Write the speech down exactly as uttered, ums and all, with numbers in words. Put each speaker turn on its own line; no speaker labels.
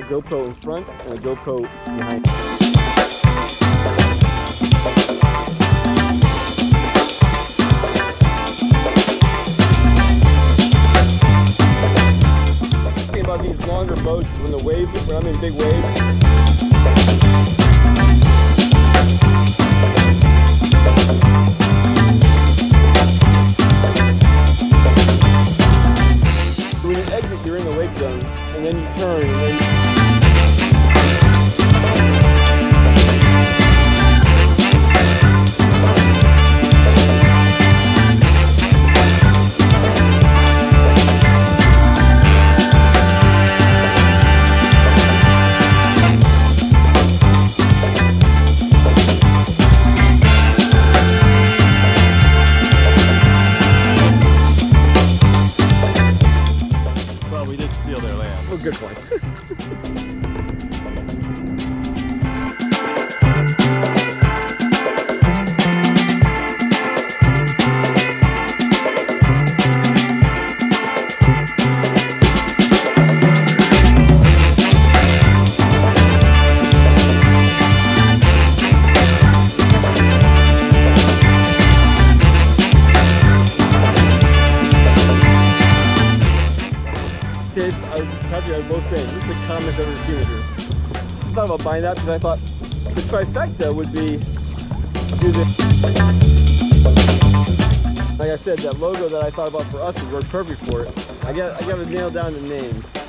GoPro in front and a GoPro behind. Thinking about these longer boats when the wave, when I'm in big waves. When you exit, you're in the wake zone, and then you turn, and then oh, good point. I was happy I was both saying, this is the calmest I've ever seen it here. I thought about buying that because I thought the trifecta would be do this. Like I said, that logo that I thought about for us would work perfect for it. I got I got to nail down the name.